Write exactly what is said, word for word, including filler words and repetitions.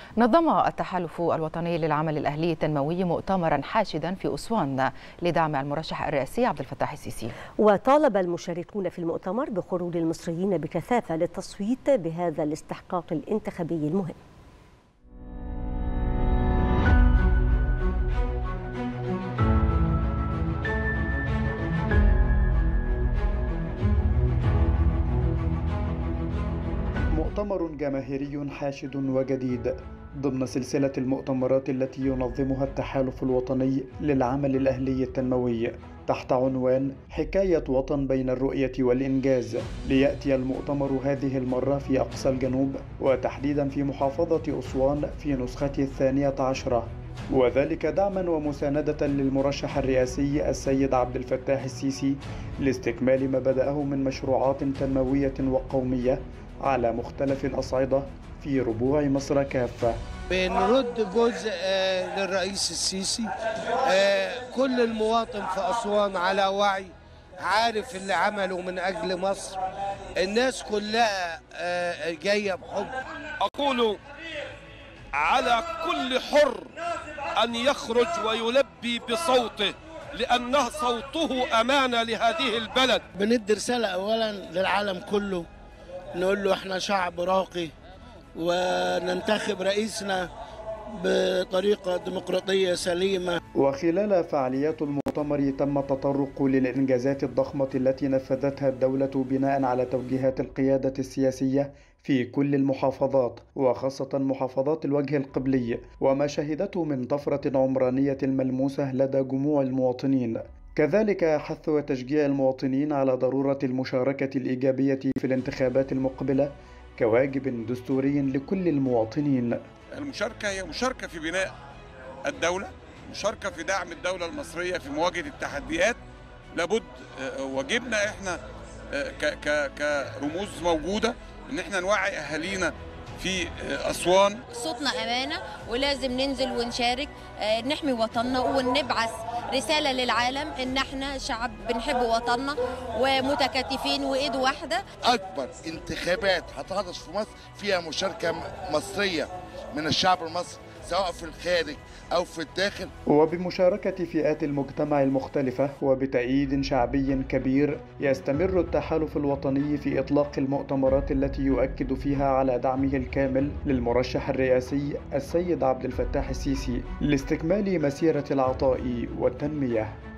نظم التحالف الوطني للعمل الأهلي التنموي مؤتمرا حاشدا في أسوان لدعم المرشح الرئاسي عبد الفتاح السيسي. وطالب المشاركون في المؤتمر بخروج المصريين بكثافة للتصويت بهذا الاستحقاق الانتخابي المهم. مؤتمر جماهيري حاشد وجديد ضمن سلسلة المؤتمرات التي ينظمها التحالف الوطني للعمل الأهلي التنموي تحت عنوان حكاية وطن بين الرؤية والإنجاز، ليأتي المؤتمر هذه المرة في أقصى الجنوب وتحديدا في محافظة أسوان في نسخته الثانية عشرة، وذلك دعما ومساندة للمرشح الرئاسي السيد عبد الفتاح السيسي لاستكمال ما بدأه من مشروعات تنموية وقومية على مختلف الأصعدة في ربوع مصر كافة. بنرد جزء للرئيس السيسي. كل المواطن في أسوان على وعي، عارف اللي عمله من أجل مصر. الناس كلها جاية بحب. أقول على كل حر أن يخرج ويلبي بصوته، لأنه صوته أمانة لهذه البلد. بندي رسالة أولا للعالم كله، نقول له احنا شعب راقي وننتخب رئيسنا بطريقة ديمقراطية سليمة. وخلال فعاليات المؤتمر تم التطرق للإنجازات الضخمة التي نفذتها الدولة بناء على توجيهات القيادة السياسية في كل المحافظات، وخاصة محافظات الوجه القبلي، وما شهدته من طفرة عمرانية ملموسة لدى جموع المواطنين. كذلك حث وتشجيع المواطنين على ضرورة المشاركة الإيجابية في الانتخابات المقبلة كواجب دستوري لكل المواطنين. المشاركة هي مشاركة في بناء الدولة، مشاركة في دعم الدولة المصرية في مواجهة التحديات. لابد واجبنا احنا كرموز موجودة ان احنا نوعي اهالينا في أسوان. صوتنا أمانة ولازم ننزل ونشارك، نحمي وطننا ونبعث رسالة للعالم إن احنا شعب بنحب وطننا ومتكاتفين وإيد واحدة. أكبر انتخابات هتحدث في مصر فيها مشاركة مصرية من الشعب المصري سواء في الخارج أو في الداخل، وبمشاركة فئات المجتمع المختلفة وبتأييد شعبي كبير. يستمر التحالف الوطني في إطلاق المؤتمرات التي يؤكد فيها على دعمه الكامل للمرشح الرئاسي السيد عبد الفتاح السيسي لاستكمال مسيرة العطاء والتنمية.